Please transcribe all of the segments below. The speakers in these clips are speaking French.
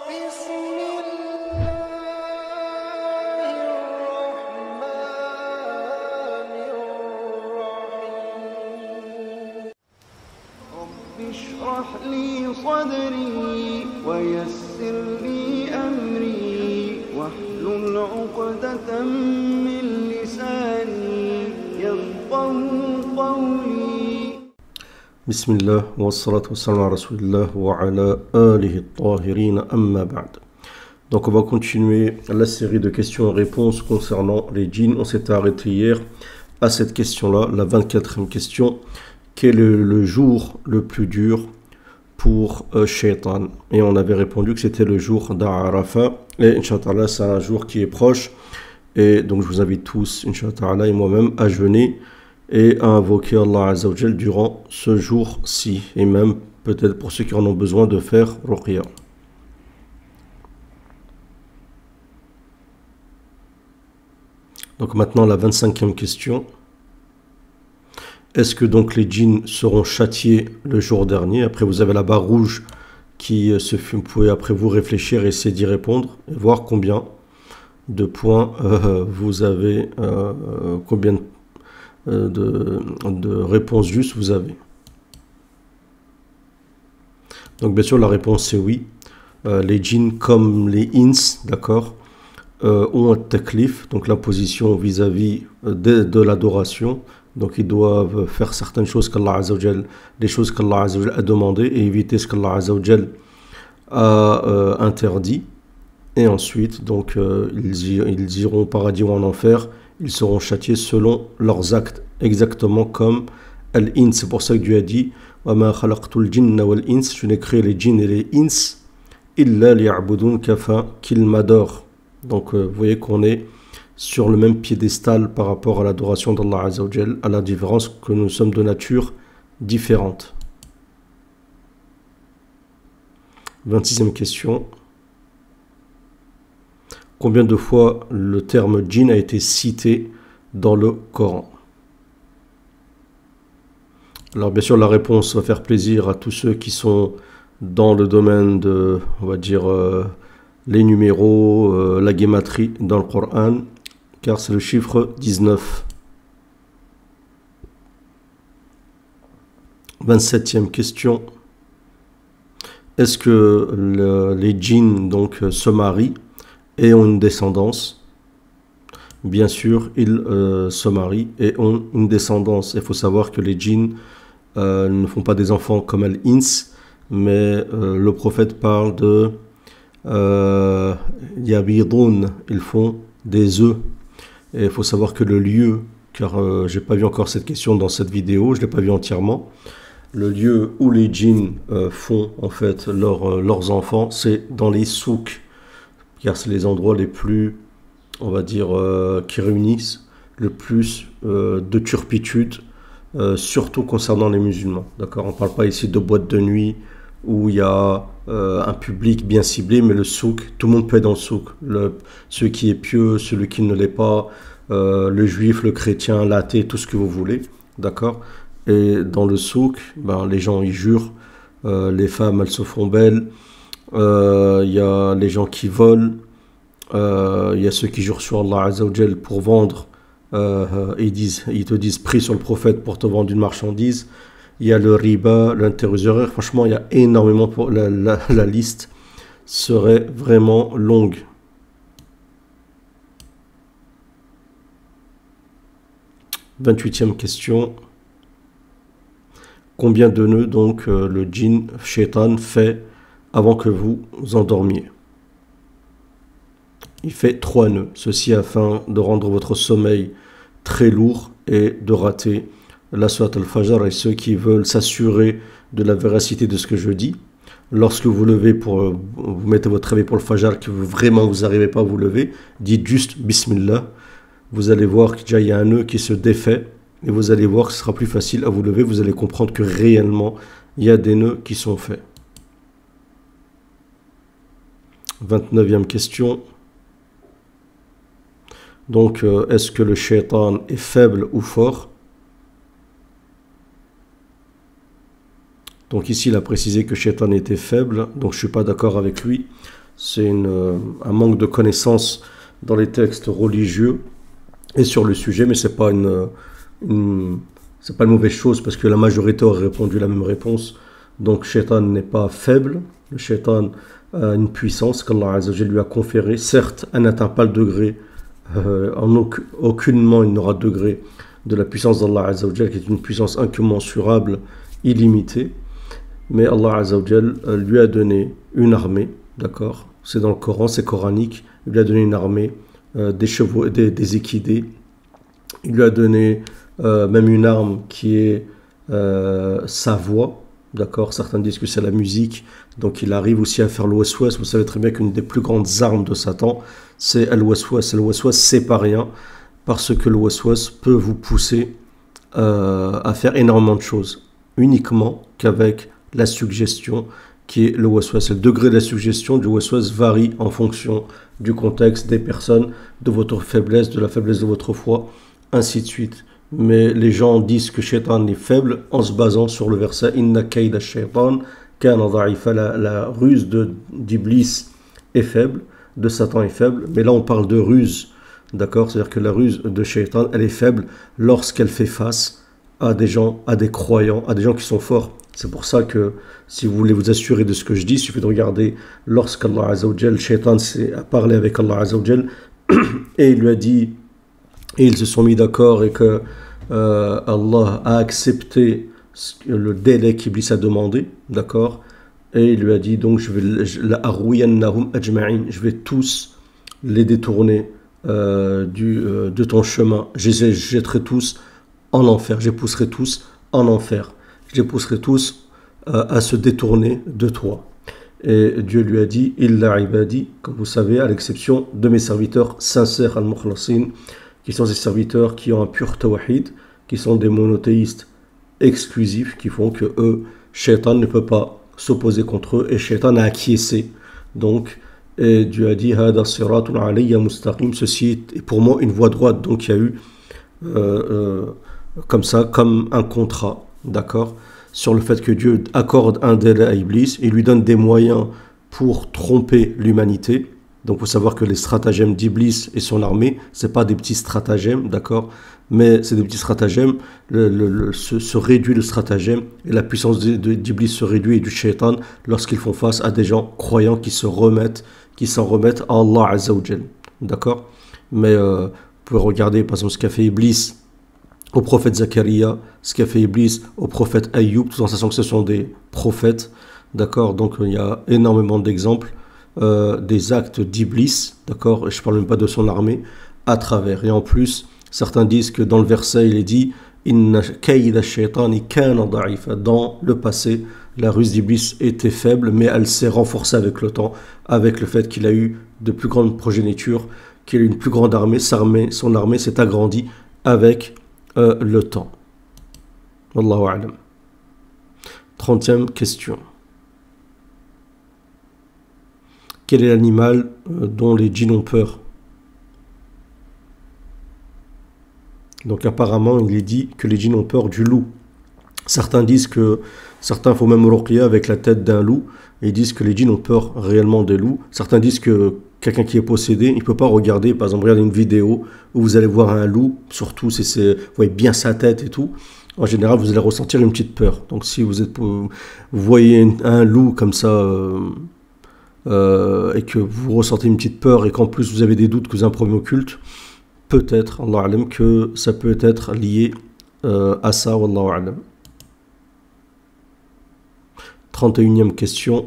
بسم الله الرحمن الرحيم رب اشرح لي صدري ويسر لي أمري واحلل عقدة من لساني يفقهوا قولي بسم الله والصلاة والسلام على رسول الله وعلى آله الطاهرين أما بعد. Donc on va continuer la série de questions et réponses concernant les djinns. On s'était arrêté hier à cette question-là, la 24e question. Quel est le jour le plus dur pour Shaitan? Et on avait répondu que c'était le jour d'Arafat. Et Inch'Allah, c'est un jour qui est proche. Et donc je vous invite tous, Inch'Allah, et moi-même, à jeûner et à invoquer Allah Azza wa Jal durant ce jour-ci, et même peut-être pour ceux qui en ont besoin de faire ruqya. Donc maintenant la 25e question. Est-ce que donc les djinns seront châtiés le jour dernier? Après vous avez la barre rouge qui se fait, vous pouvez après vous réfléchir et essayer d'y répondre et voir combien de points vous avez, combien de réponses justes vous avez. Donc bien sûr la réponse c'est oui. Les djinns comme les ins, d'accord, ont un taklif, donc la position vis-à-vis de l'adoration. Donc ils doivent faire certaines choses qu'Allah Azza wa Jal, des choses qu'Allah Azza wa Jal a demandé, et éviter ce qu'Allah Azza wa Jal a interdit. Et ensuite donc ils iront au paradis ou en enfer. Ils seront châtiés selon leurs actes, exactement comme Al-Ins. C'est pour ça que Dieu a dit وَمَا خَلَقْتُ الْجِنَّ وَالْإِنسِ, je n'ai créé les djinns et les ins إِلَّا لِيَعْبُدُونَ qu'afin qu'ils m'adorent. Donc vous voyez qu'on est sur le même piédestal par rapport à l'adoration d'Allah Azza wa Jal, à la différence que nous sommes de nature différente. 26e question. Combien de fois le terme djinn a été cité dans le Coran? Alors bien sûr la réponse va faire plaisir à tous ceux qui sont dans le domaine de, on va dire, les numéros, la guématrie dans le Coran, car c'est le chiffre 19. 27e question. Est-ce que les djinns donc se marient et ont une descendance? Bien sûr, ils se marient et ont une descendance. Il faut savoir que les djinns ne font pas des enfants comme Al-Ins, mais le prophète parle de Yabidoun, ils font des œufs. Et il faut savoir que le lieu, car j'ai pas vu encore cette question dans cette vidéo, je l'ai pas vu entièrement, le lieu où les djinns font en fait leurs enfants, c'est dans les souks, car c'est les endroits les plus, on va dire, qui réunissent le plus de turpitude, surtout concernant les musulmans. D'accord, on ne parle pas ici de boîte de nuit où il y a un public bien ciblé, mais le souk, tout le monde peut être dans le souk. Celui qui est pieux, celui qui ne l'est pas, le juif, le chrétien, l'athée, tout ce que vous voulez. D'accord. Et dans le souk, ben, les gens y jurent, les femmes elles se font belles. Il y a les gens qui volent, il y a ceux qui jurent sur Allah Azza wa Jal pour vendre, ils te disent prie sur le prophète pour te vendre une marchandise. Il y a le riba, l'intéresseur. Franchement il y a énormément, pour la liste serait vraiment longue. « 28e question. Combien de nœuds donc le djinn, Shaitan, fait avant que vous endormiez? Il fait 3 nœuds. Ceci afin de rendre votre sommeil très lourd et de rater la Surat al-Fajr. Et ceux qui veulent s'assurer de la véracité de ce que je dis, lorsque vous levez vous mettez votre réveil pour le Fajr, que vraiment vous n'arrivez pas à vous lever, dites juste Bismillah. Vous allez voir qu'il y a un nœud qui se défait et vous allez voir que ce sera plus facile à vous lever. Vous allez comprendre que réellement il y a des nœuds qui sont faits. 29e question. Donc, est-ce que le shaitan est faible ou fort? Donc ici, il a précisé que shaitan était faible, donc je ne suis pas d'accord avec lui. c'est un manque de connaissances dans les textes religieux et sur le sujet, mais c'est pas c'est pas une mauvaise chose parce que la majorité aurait répondu la même réponse. Donc, Shaitan n'est pas faible. Le Shaitan a une puissance qu'Allah Azza wa Jalla lui a conférée. Certes, elle n'atteint pas le degré, aucunement il n'aura degré de la puissance d'Allah Azza wa Jalla, qui est une puissance incommensurable, illimitée. Mais Allah Azza wa Jalla lui a donné une armée, d'accord? C'est dans le Coran, c'est coranique. Il lui a donné une armée, des chevaux, des équidés. Il lui a donné même une arme qui est sa voix, d'accord? Certains disent que c'est la musique, donc il arrive aussi à faire le waswas. Vous savez très bien qu'une des plus grandes armes de Satan, c'est le waswas. Le waswas, c'est pas rien, parce que le waswas peut vous pousser à faire énormément de choses, uniquement qu'avec la suggestion qui est le waswas. Le degré de la suggestion du waswas varie en fonction du contexte, des personnes, de votre faiblesse, de la faiblesse de votre foi, ainsi de suite. Mais les gens disent que Shaitan est faible en se basant sur le verset Inna kayda shaitan kana dha'ifa. La ruse d'Iblis est faible, de Satan est faible, mais là on parle de ruse, d'accord? C'est-à-dire que la ruse de Shaitan, elle est faible lorsqu'elle fait face à des gens, à des croyants, à des gens qui sont forts. C'est pour ça que si vous voulez vous assurer de ce que je dis, il suffit de regarder lorsqu'Allah Azza wa Jal, Shaitan a parlé avec Allah Azza wa Jal et il lui a dit, et ils se sont mis d'accord et que Allah a accepté le délai qu'Iblis a demandé, d'accord? Et il lui a dit donc je vais tous les détourner de ton chemin, je les jetterai tous en enfer, je les pousserai tous en enfer, je les pousserai tous à se détourner de toi. Et Dieu lui a dit illa ibadi, comme vous savez, à l'exception de mes serviteurs sincères, al-mukhlasin, qui sont ces serviteurs qui ont un pur tawhid, qui sont des monothéistes exclusifs, qui font que eux, Shaitan ne peut pas s'opposer contre eux, et Shaitan a acquiescé. Donc, et Dieu a dit hada siratun alayya mustaqim, ceci est pour moi une voie droite. Donc il y a eu comme ça, comme un contrat, d'accord, sur le fait que Dieu accorde un délai à Iblis et lui donne des moyens pour tromper l'humanité. Donc il faut savoir que les stratagèmes d'Iblis et son armée, c'est pas des petits stratagèmes, d'accord, mais c'est des petits stratagèmes. Se réduit le stratagème et la puissance d'Iblis se réduit et du Shaitan lorsqu'ils font face à des gens croyants qui s'en remettent à Allah Azza wa Jal, d'accord. Mais vous pouvez regarder par exemple ce qu'a fait Iblis au prophète Zacharia, ce qu'a fait Iblis au prophète Ayoub, tout en sachant que ce sont des prophètes, d'accord. Donc il y a énormément d'exemples des actes d'Iblis, d'accord, je ne parle même pas de son armée, à travers. Et en plus, certains disent que dans le verset, il est dit Inna kayda shaytani kana da'ifa. Dans le passé, la ruse d'Iblis était faible, mais elle s'est renforcée avec le temps, avec le fait qu'il a eu de plus grandes progénitures, qu'il a eu une plus grande armée, son armée s'est agrandie avec le temps. Wallahu a'lam. 30e question. Quel est l'animal dont les djinns ont peur? Donc apparemment, il est dit que les djinns ont peur du loup. Certains font même ruqya avec la tête d'un loup, et ils disent que les djinns ont peur réellement des loups. Certains disent que quelqu'un qui est possédé, il ne peut pas regarder, par exemple, regarder une vidéo où vous allez voir un loup, surtout si vous voyez bien sa tête et tout. En général, vous allez ressentir une petite peur. Donc si vous voyez un loup comme ça, et que vous ressentez une petite peur et qu'en plus vous avez des doutes que vous avez un problème occulte, peut-être, Allah alam, que ça peut être lié à ça, Wallahu alam. 31e question.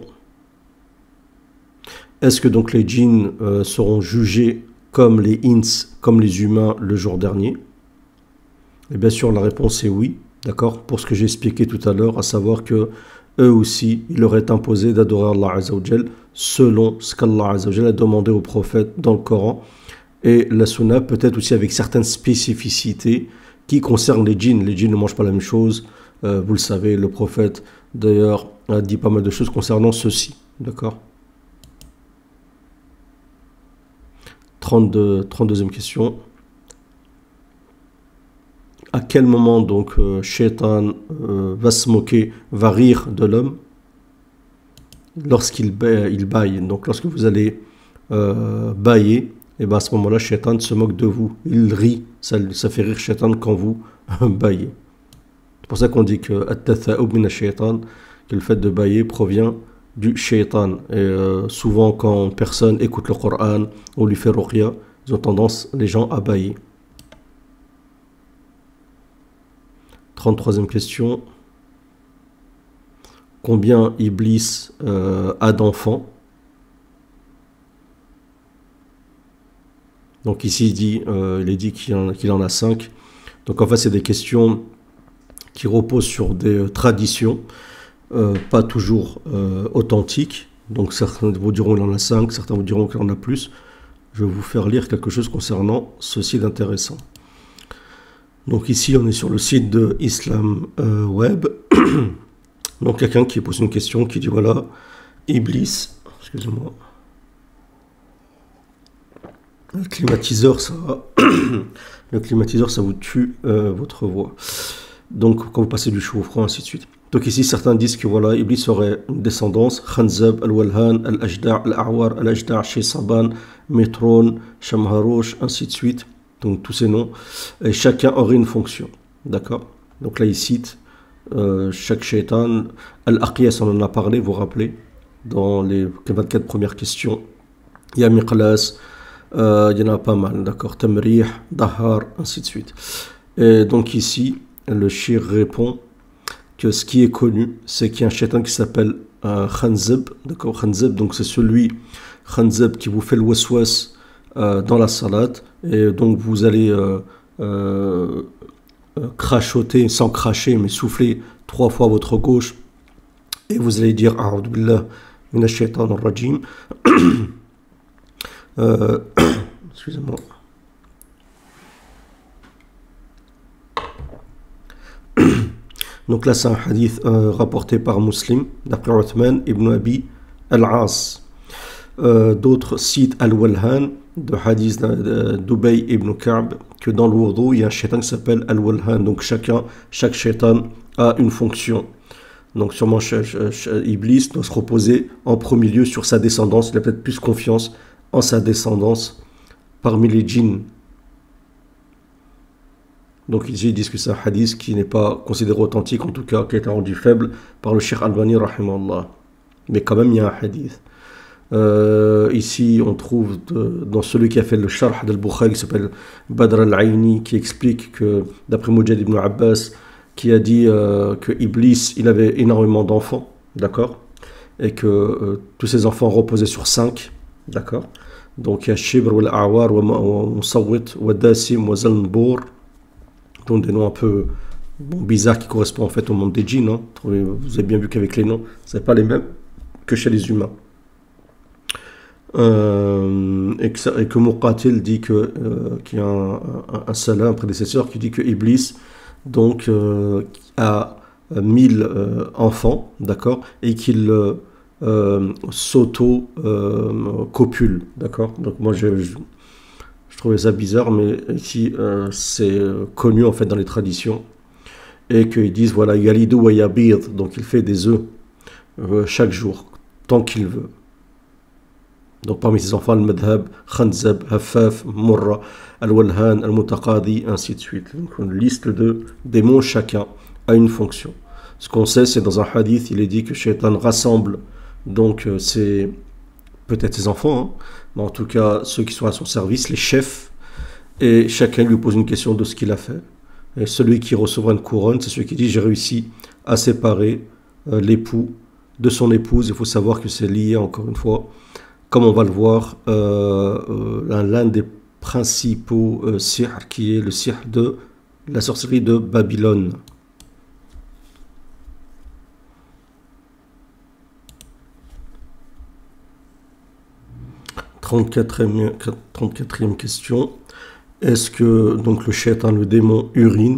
Est-ce que donc les djinns seront jugés comme les ins, comme les humains le jour dernier? Et bien sûr, la réponse est oui, d'accord, pour ce que j'ai expliqué tout à l'heure, à savoir que eux aussi, il leur est imposé d'adorer Allah Azza wa Jal selon ce qu'Allah Azza wa Jal a demandé aux prophètes dans le Coran. Et la sunna peut-être aussi avec certaines spécificités qui concernent les djinns. Les djinns ne mangent pas la même chose. Vous le savez, le prophète d'ailleurs a dit pas mal de choses concernant ceci. D'accord. 32e question. À quel moment donc Shaitan va se moquer, va rire de l'homme? lorsqu'il baille. Donc lorsque vous allez bailler, et ben à ce moment-là, Shaitan se moque de vous. Il rit, ça fait rire Shaitan quand vous baillez. C'est pour ça qu'on dit que at-tatha'ub min ash-shaytan, que le fait de bailler provient du Shaitan. Et souvent quand personne écoute le Coran ou lui fait ruqya, ils ont tendance, les gens, à bailler. 33e question. Combien Iblis a d'enfants? Donc ici, il est dit qu'il en a 5. Donc en fait, c'est des questions qui reposent sur des traditions, pas toujours authentiques. Donc certains vous diront qu'il en a 5, certains vous diront qu'il en a plus. Je vais vous faire lire quelque chose concernant ceci d'intéressant. Donc ici, on est sur le site de Islam Web. Donc quelqu'un qui pose une question, qui dit voilà, Iblis, excusez-moi, le climatiseur, le climatiseur, ça vous tue votre voix. Donc quand vous passez du chaud au froid, ainsi de suite. Donc ici, certains disent que voilà, Iblis aurait une descendance, Khanzab, Al-Walhan, Al-Ajda', Al-A'war, Al-Ajda', Shaysaban, Metron, Shamharosh, ainsi de suite. Donc tous ces noms, et chacun aurait une fonction. D'accord? Donc là, il cite chaque shaitan. Al-Aqiyas, on en a parlé, vous vous rappelez, dans les 24 premières questions. Il y a Miqlas, il y en a pas mal, d'accord? Tamrih, Dahar, ainsi de suite. Et donc ici, le shir répond que ce qui est connu, c'est qu'il y a un shaitan qui s'appelle Khanzab, d'accord? Khanzab, donc c'est celui, Khanzab, qui vous fait le waswas dans la salade, et donc vous allez crachoter, sans cracher, mais souffler 3 fois votre gauche, et vous allez dire A'udhu billah minash shaitanir rajim. Excusez-moi. Donc là, c'est un hadith rapporté par Muslim, d'après Uthman ibn Abi al-As. D'autres citent Al-Walhan, de hadith d'Ubay ibn Ka'b, que dans le wudu, il y a un shaitan qui s'appelle Al-Walhan. Donc chaque shaitan a une fonction. Donc sûrement Iblis doit se reposer en premier lieu sur sa descendance. Il a peut-être plus confiance en sa descendance parmi les djinns. Donc ici ils disent que c'est un hadith qui n'est pas considéré authentique, en tout cas qui a été rendu faible par le Cheikh Albani rahimahullah. Mais quand même il y a un hadith. Ici on trouve dans celui qui a fait le Sharh d'Al-Bukhari, qui s'appelle Badr al-Aini, qui explique que d'après Mujahid ibn Abbas, qui a dit que Iblis il avait énormément d'enfants, d'accord, et que tous ces enfants reposaient sur 5, d'accord. Donc il y a Shibr, Al-A'war, Musawwit, Dasim, Zalnbour, donc des noms un peu bizarres qui correspondent en fait au monde des djinns. Hein. Vous avez bien vu qu'avec les noms, ce n'est pas les mêmes que chez les humains. Et que Muqatil dit qu'il y a un salaf, un prédécesseur, qui dit que Iblis donc a 1000 enfants, d'accord, et qu'il s'auto-copule, d'accord. Donc moi je trouvais ça bizarre, mais ici c'est connu en fait dans les traditions, et qu'ils disent voilà, Yalidu wa yabid, donc il fait des œufs chaque jour, tant qu'il veut. Donc parmi ses enfants, Al-Madhab, Khanzab, Hafaf, Murra, Al-Walhan, Al-Mutaqadi, ainsi de suite. Donc une liste de démons, chacun a une fonction. Ce qu'on sait, c'est dans un hadith, il est dit que Shaitan rassemble donc c'est peut-être ses enfants, hein, mais en tout cas ceux qui sont à son service, les chefs, et chacun lui pose une question de ce qu'il a fait. Et celui qui recevra une couronne, c'est celui qui dit j'ai réussi à séparer l'époux de son épouse. Il faut savoir que c'est lié, encore une fois, comme on va le voir, l'un des principaux sihr, qui est le sihr de la sorcellerie de Babylone. « 34e question. Est-ce que donc, le shaitan, le démon, urine?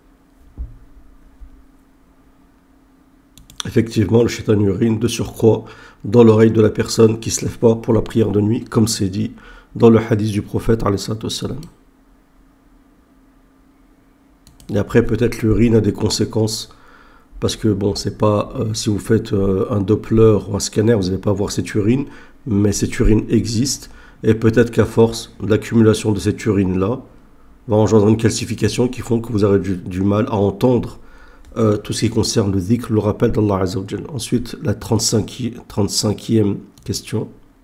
Effectivement, le shaitan urine de surcroît dans l'oreille de la personne qui ne se lève pas pour la prière de nuit, comme c'est dit dans le hadith du prophète alayhi salatu wassalam. Et après, peut-être l'urine a des conséquences parce que bon, c'est pas si vous faites un Doppler ou un scanner, vous n'allez pas voir cette urine, mais cette urine existe, et peut-être qu'à force, l'accumulation de cette urine-là va engendrer une calcification qui font que vous aurez du mal à entendre tout ce qui concerne le dhikr, le rappel d'Allah Azza wa Jal. Ensuite, la 35e question.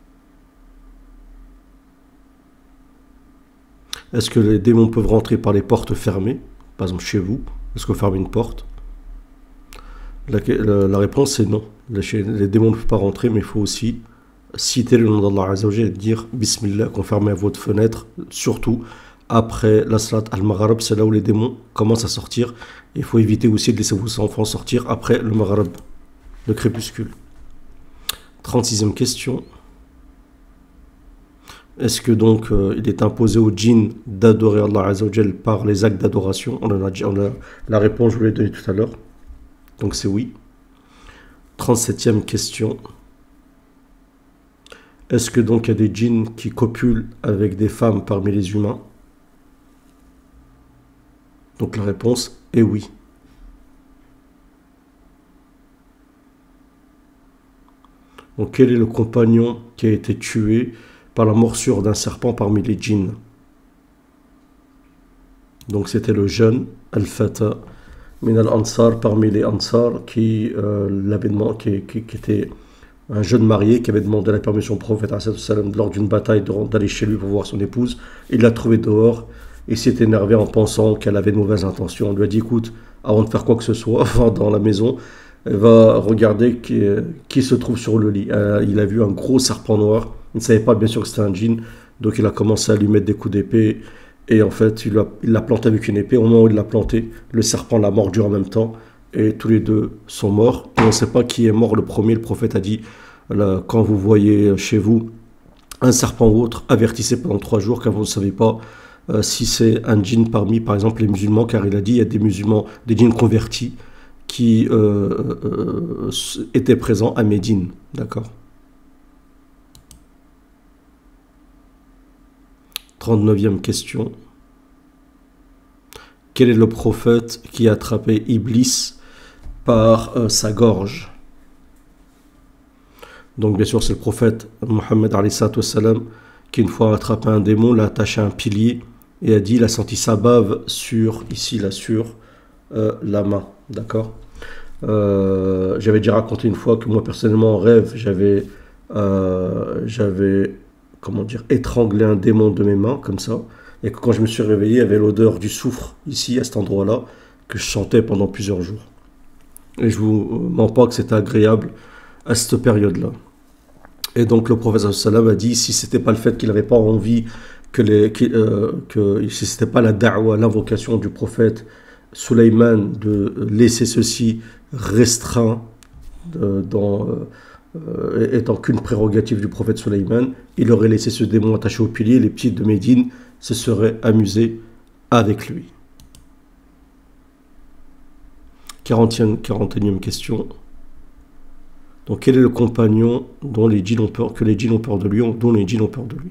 Est-ce que les démons peuvent rentrer par les portes fermées, par exemple chez vous? Est-ce que vous fermez une porte? La réponse est non. Les démons ne peuvent pas rentrer, mais il faut aussi citer le nom d'Allah Azza wa Jal et dire Bismillah, confirmez à votre fenêtre, surtout après la salat al-maghrib, c'est là où les démons commencent à sortir. Il faut éviter aussi de laisser vos enfants sortir après le maghrib, le crépuscule. 36e question. Est-ce que donc il est imposé aux djinns d'adorer Allah Azza wa Jal par les actes d'adoration? La réponse, je vous l'ai donnée tout à l'heure. Donc c'est oui. 37e question. Est-ce que donc il y a des djinns qui copulent avec des femmes parmi les humains? Donc la réponse est oui. Donc quel est le compagnon qui a été tué par la morsure d'un serpent parmi les djinns? Donc c'était le jeune Al-Fata min al-Ansar, parmi les Ansar, qui était un jeune marié qui avait demandé la permission au prophète lors d'une bataille d'aller chez lui pour voir son épouse. Il l'a trouvé dehors. Il s'est énervé en pensant qu'elle avait de mauvaises intentions. On lui a dit, écoute, avant de faire quoi que ce soit, va dans la maison, va regarder qui se trouve sur le lit. Il a vu un gros serpent noir. Il ne savait pas bien sûr que c'était un djinn. Donc il a commencé à lui mettre des coups d'épée. Et en fait, il l'a planté avec une épée. Au moment où il l'a planté, le serpent l'a mordu en même temps. Et tous les deux sont morts. Et on ne sait pas qui est mort le premier. Le prophète a dit, quand vous voyez chez vous un serpent ou autre, avertissez pendant 3 jours, car vous ne savez pas si c'est un djinn parmi, par exemple, les musulmans, car il a dit il y a des musulmans, des djinns convertis qui étaient présents à Médine. D'accord. 39e question. Quel est le prophète qui a attrapé Iblis par sa gorge? Donc bien sûr c'est le prophète Mohammed qui une fois a attrapé un démon, l'a attaché à un pilier et a dit, il a senti sa bave sur la main. D'accord. J'avais déjà raconté une fois que moi personnellement en rêve j'avais étranglé un démon de mes mains comme ça, et que quand je me suis réveillé il y avait l'odeur du soufre ici à cet endroit là que je sentais pendant plusieurs jours, et je vous mens pas que c'était agréable à cette période là. Et donc le prophète sallam a dit, si c'était pas le fait qu'il n'avait pas envie si c'était pas la da'wa, l'invocation du prophète Sulayman de laisser ceci restreint étant qu'une prérogative du prophète Sulayman, il aurait laissé ce démon attaché au pilier, les petits de Médine se seraient amusés avec lui. 41e question. Donc quel est le compagnon dont les djinns ont peur, que les djinns ont peur de lui, dont les djinns ont peur de lui?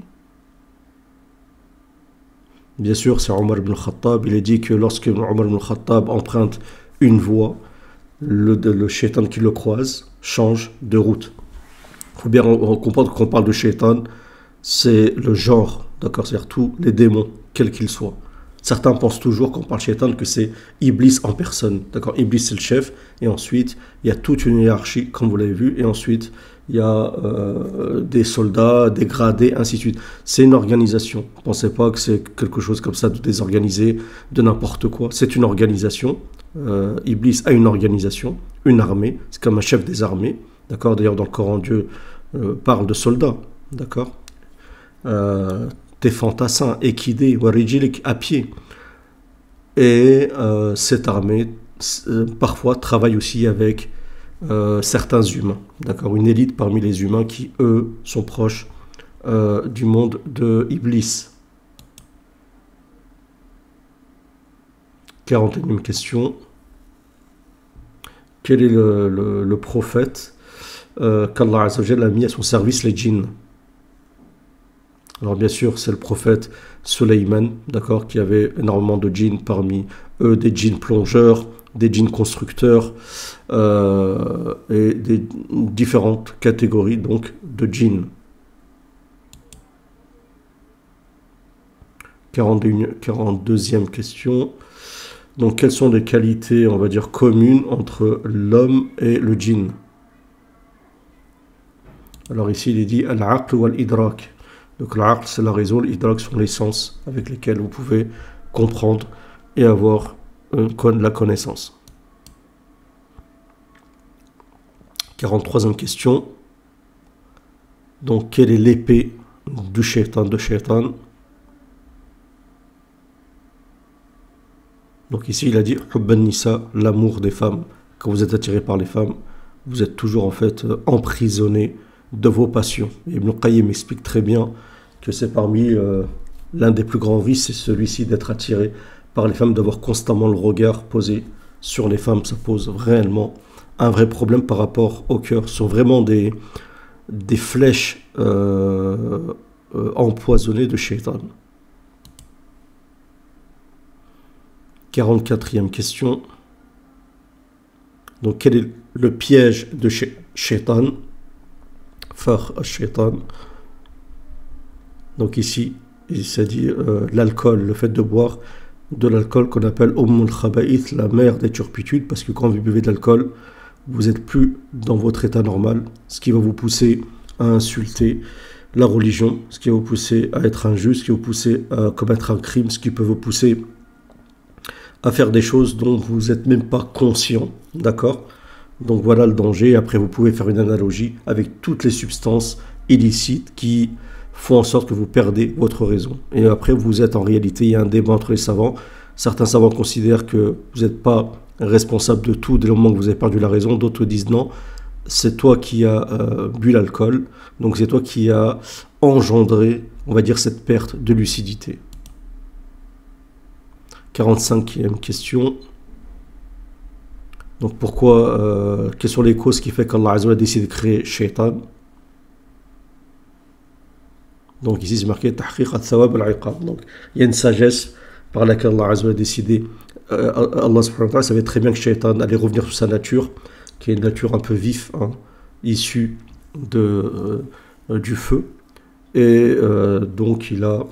Bien sûr, c'est Omar ibn Khattab. Il est dit que lorsque Omar ibn Khattab emprunte une voie, le shaitan qui le croise change de route. Il faut bien comprendre qu'on parle de shaitan, c'est le genre, d'accord, c'est-à-dire tous les démons, quels qu'ils soient. Certains pensent toujours, quand on parle shaitan, que c'est Iblis en personne, d'accord. Iblis c'est le chef, et ensuite il y a toute une hiérarchie, comme vous l'avez vu, et ensuite il y a des soldats, des gradés, ainsi de suite. C'est une organisation. Ne pensez pas que c'est quelque chose comme ça de désorganisé, de n'importe quoi. C'est une organisation. Iblis a une organisation, une armée. C'est comme un chef des armées. D'accord. D'ailleurs, dans le Coran, Dieu parle de soldats. D'accord. Des fantassins, équidés, warijilik, à pied. Et cette armée, parfois, travaille aussi avec certains humains, d'accord, une élite parmi les humains qui, eux, sont proches du monde de Iblis. 41e question. Quel est le prophète qu'Allah Azza wa Jal a mis à son service les djinns? Alors bien sûr, c'est le prophète Sulayman, d'accord, qui avait énormément de djinns, parmi eux des djinns plongeurs, des djinns constructeurs et des différentes catégories donc de djinns. 42e question. Donc, quelles sont les qualités, on va dire, communes entre l'homme et le djinn? Alors ici, il est dit al-aql wal-idrak. Donc, l'aql, c'est la raison, l'idrak sont les sens avec lesquels vous pouvez comprendre et avoir la connaissance. 43e question. Donc, quelle est l'épée du shaitan, de shaitan? Donc ici, il a dit Hubban Nisa, l'amour des femmes. Quand vous êtes attiré par les femmes, vous êtes toujours en fait emprisonné de vos passions. Et Ibn Qayyim explique très bien que c'est parmi l'un des plus grands vices, c'est celui-ci d'être attiré par les femmes, d'avoir constamment le regard posé sur les femmes. Ça pose réellement un vrai problème par rapport au cœur. Ce sont vraiment des flèches empoisonnées de shaitan. 44e question. Donc, quel est le piège de shaitan? Far al-shaitan. Donc ici, il s'est dit l'alcool, le fait de boire de l'alcool qu'on appelle Ummul Khaba'ith, la mère des turpitudes, parce que quand vous buvez de l'alcool, vous n'êtes plus dans votre état normal, ce qui va vous pousser à insulter la religion, ce qui va vous pousser à être injuste, ce qui va vous pousser à commettre un crime, ce qui peut vous pousser à faire des choses dont vous n'êtes même pas conscient, d'accord? Donc voilà le danger. Après, vous pouvez faire une analogie avec toutes les substances illicites qui font en sorte que vous perdez votre raison. Et après, vous êtes en réalité, il y a un débat entre les savants. Certains savants considèrent que vous n'êtes pas responsable de tout dès le moment que vous avez perdu la raison. D'autres disent non, c'est toi qui as bu l'alcool, donc c'est toi qui as engendré, on va dire, cette perte de lucidité. 45e question. Donc pourquoi, quelles sont les causes qui font qu'Allah Azza a décidé de créer Shaitan? Donc ici c'est marqué Tahqiq al-thawab al-iqab. Donc il y a une sagesse par laquelle Allah Azza a décidé. Allah subhanahu wa ta'ala savait très bien que Shaitan allait revenir sur sa nature, qui est une nature un peu vif, hein, issue du feu. Et donc il a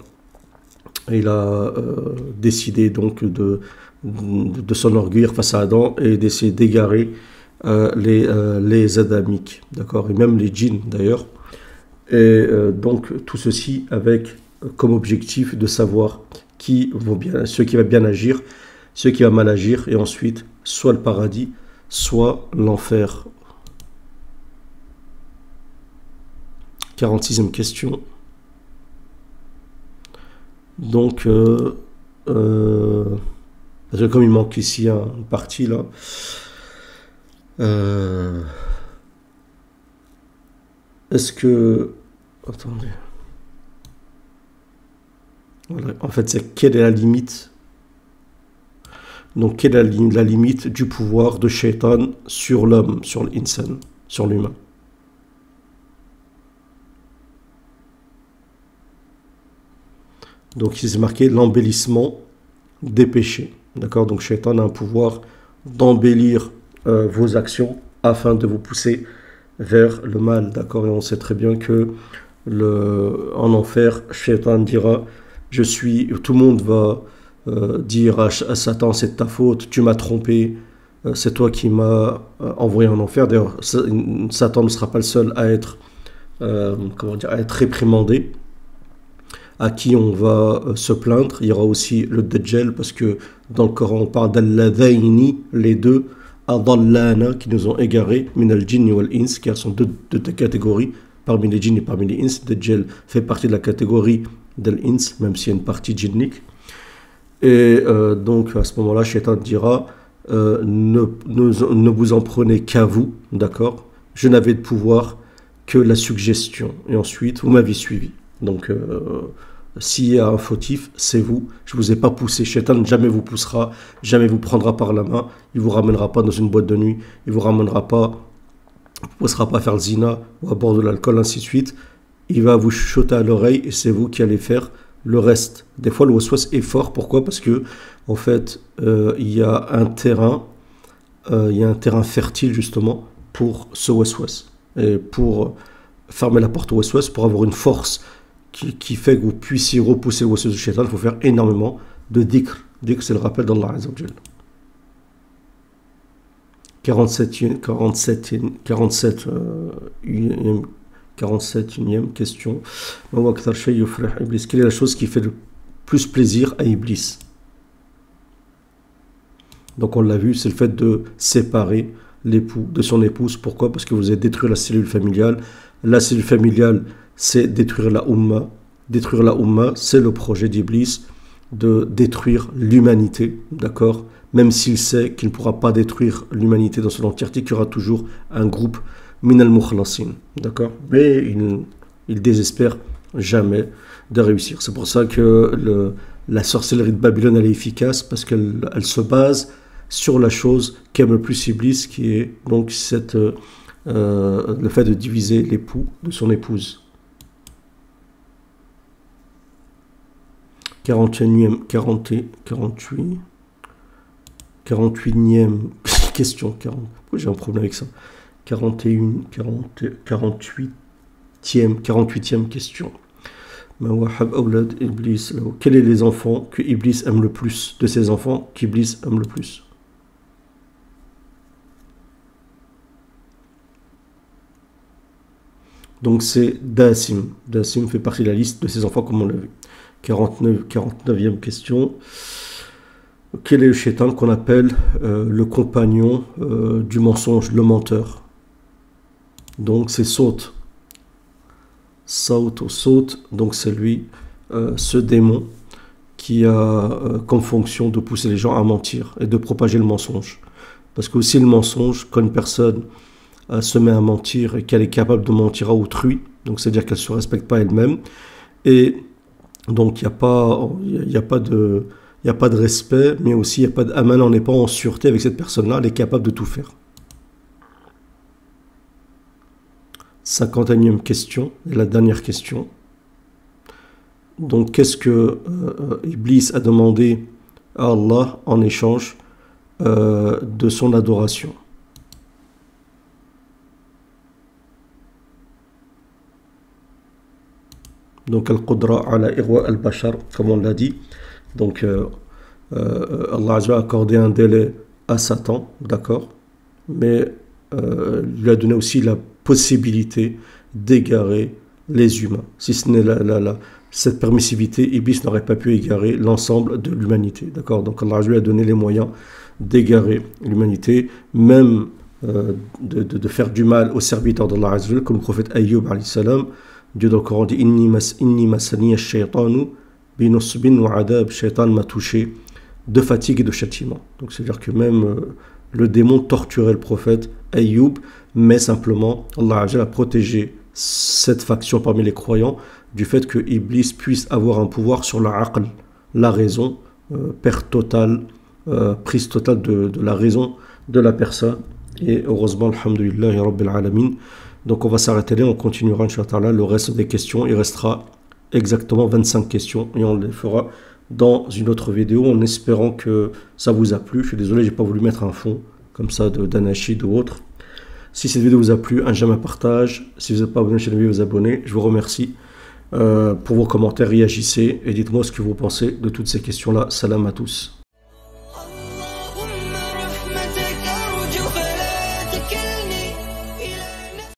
décidé donc de s'enorgueillir face à Adam et d'essayer d'égarer les adamiques, d'accord, et même les djinns d'ailleurs. Et donc tout ceci avec comme objectif de savoir ceux qui va bien agir, ceux qui va mal agir, et ensuite soit le paradis, soit l'enfer. 46e question. Donc, parce que comme il manque ici une partie là, est-ce que... Attendez. Voilà. En fait, c'est quelle est la limite? Donc, quelle est la limite du pouvoir de Shaitan sur l'homme, sur l'insan, sur l'humain? Donc, il s'est marqué l'embellissement des péchés. D'accord? Donc, Shaitan a un pouvoir d'embellir vos actions afin de vous pousser vers le mal. D'accord? Et on sait très bien que en enfer, Shaitan dira tout le monde va dire à Satan, c'est de ta faute, tu m'as trompé, c'est toi qui m'as envoyé en enfer. D'ailleurs, Satan ne sera pas le seul à être, à être réprimandé, à qui on va se plaindre. Il y aura aussi le Dajjal, parce que dans le Coran on parle d'Al-Ladhaini, les deux, Adallana, qui nous ont égarés, min al-jinn wal-ins, qui sont deux catégories, parmi les djinns et parmi les ins. Dajjal fait partie de la catégorie d'al-ins, même s'il y a une partie djinnique. Et donc à ce moment-là, Shaitan dira ne vous en prenez qu'à vous, d'accord? Je n'avais de pouvoir que la suggestion. Et ensuite, vous m'avez suivi. Donc, s'il y a un fautif, c'est vous. Je ne vous ai pas poussé. Shaitan jamais vous poussera, jamais vous prendra par la main. Il ne vous ramènera pas dans une boîte de nuit. Il ne vous ramènera pas, vous poussera pas à faire le zina ou à boire de l'alcool, ainsi de suite. Il va vous chuchoter à l'oreille et c'est vous qui allez faire le reste. Des fois, le waswas est fort. Pourquoi? Parce que, en fait, il y a un terrain il y a un terrain fertile justement pour ce waswas. Et pour fermer la porte au waswas, pour avoir une force qui fait que vous puissiez repousser le waswas du shaitan, il faut faire énormément de dhikr. Dhikr, c'est le rappel d'Allah Azza wa Jal. 47e question. Quelle est la chose qui fait le plus plaisir à Iblis? Donc on l'a vu, c'est le fait de séparer l'époux de son épouse. Pourquoi? Parce que vous avez détruit la cellule familiale. La cellule familiale, c'est détruire la Ummah. Détruire la Ummah, c'est le projet d'Iblis de détruire l'humanité, d'accord? Même s'il sait qu'il ne pourra pas détruire l'humanité dans son entièreté, qu'il y aura toujours un groupe min al-mukhlasin, d'accord? Mais il désespère jamais de réussir. C'est pour ça que la sorcellerie de Babylone, elle est efficace, parce qu'elle se base sur la chose qu'aime le plus Iblis, qui est donc le fait de diviser l'époux de son épouse. 48e question. Pourquoi j'ai un problème avec ça? 48e question. Quels sont les enfants que Iblis aime le plus? De ses enfants qu'Iblis aime le plus? Donc c'est Dasim. Dasim fait partie de la liste de ses enfants, comme on l'a vu. 49e question. Quel est le shaitan qu'on appelle le compagnon du mensonge, le menteur? Donc c'est Saute. Saute, donc c'est lui, ce démon qui a comme fonction de pousser les gens à mentir et de propager le mensonge. Parce que aussi le mensonge, quand une personne se met à mentir et qu'elle est capable de mentir à autrui, donc c'est-à-dire qu'elle ne se respecte pas elle-même, et donc il n'y a pas de respect, mais aussi il n'y a pas d'aman, on n'est pas en sûreté avec cette personne-là, elle est capable de tout faire. 50e question, et la dernière question. Donc qu'est-ce que Iblis a demandé à Allah en échange de son adoration? Donc al-Qudra ala irwa al-Bashar, comme on l'a dit. Donc Allah a accordé un délai à Satan, d'accord, mais lui a donné aussi la possibilité d'égarer les humains. Si ce n'est cette permissivité, Iblis n'aurait pas pu égarer l'ensemble de l'humanité, d'accord. Donc Allah lui a donné les moyens d'égarer l'humanité, même de faire du mal aux serviteurs d'Allah, comme le prophète Ayyub alayhi salam. Dieu dans le Coran dit Inni masani ash-shaytanu binusbin wa adab, shaytan m'a touché de fatigue et de châtiment. Donc c'est-à-dire que même le démon torturait le prophète Ayyub, mais simplement Allah a protégé cette faction parmi les croyants du fait que Iblis puisse avoir un pouvoir sur la aql, la raison, perte totale, prise totale de la raison de la personne. Et heureusement, alhamdoulillahi rabbil alamin. Donc on va s'arrêter là, on continuera inchallah le reste des questions. Il restera exactement 25 questions et on les fera dans une autre vidéo en espérant que ça vous a plu. Je suis désolé, j'ai pas voulu mettre un fond comme ça d'anachid ou autre. Si cette vidéo vous a plu, un j'aime, un partage. Si vous n'êtes pas abonné à la chaîne, vous abonnez. Je vous remercie pour vos commentaires, réagissez et dites-moi ce que vous pensez de toutes ces questions-là. Salam à tous.